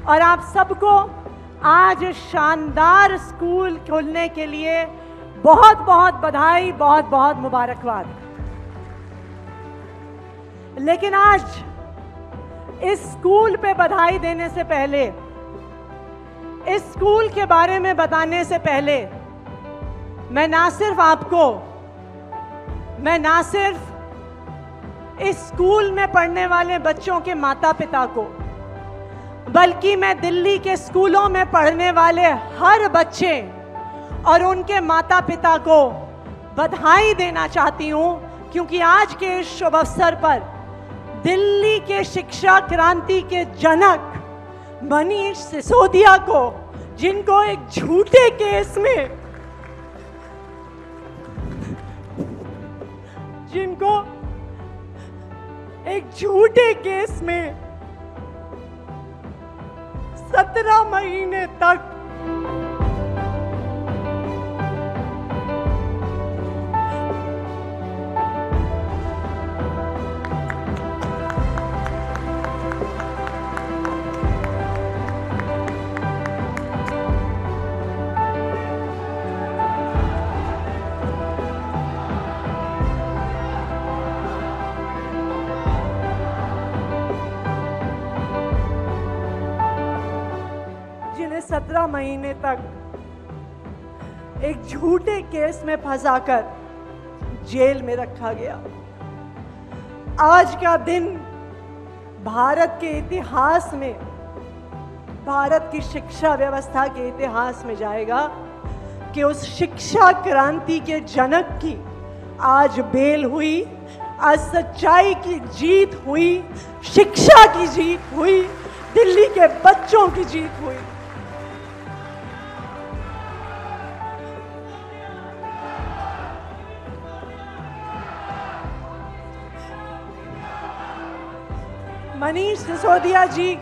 और आप सबको आज शानदार स्कूल खोलने के लिए बहुत बहुत बधाई, बहुत बहुत मुबारकबाद। लेकिन आज इस स्कूल पे बधाई देने से पहले, इस स्कूल के बारे में बताने से पहले, मैं ना सिर्फ इस स्कूल में पढ़ने वाले बच्चों के माता पिता को, बल्कि मैं दिल्ली के स्कूलों में पढ़ने वाले हर बच्चे और उनके माता पिता को बधाई देना चाहती हूं, क्योंकि आज के इस शुभ अवसर पर दिल्ली के शिक्षा क्रांति के जनक मनीष सिसोदिया को, जिनको एक झूठे केस में 17 महीने तक जिन्हें 17 महीने तक एक झूठे केस में फंसाकर जेल में रखा गया। आज का दिन भारत के इतिहास में, भारत की शिक्षा व्यवस्था के इतिहास में जाएगा कि उस शिक्षा क्रांति के जनक की आज बेल हुई, आज सच्चाई की जीत हुई, शिक्षा की जीत हुई, दिल्ली के बच्चों की जीत हुई। मनीष सिसोदिया जी,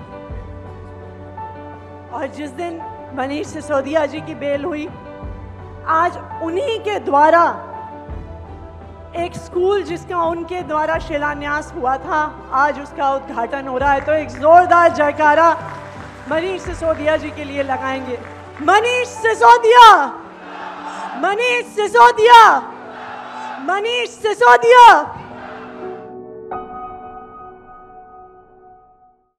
और जिस दिन मनीष सिसोदिया जी की बेल हुई, आज उन्हीं के द्वारा एक स्कूल जिसका उनके द्वारा शिलान्यास हुआ था, आज उसका उद्घाटन हो रहा है। तो एक जोरदार जयकारा मनीष सिसोदिया जी के लिए लगाएंगे। मनीष सिसोदिया, मनीष सिसोदिया, मनीष सिसोदिया।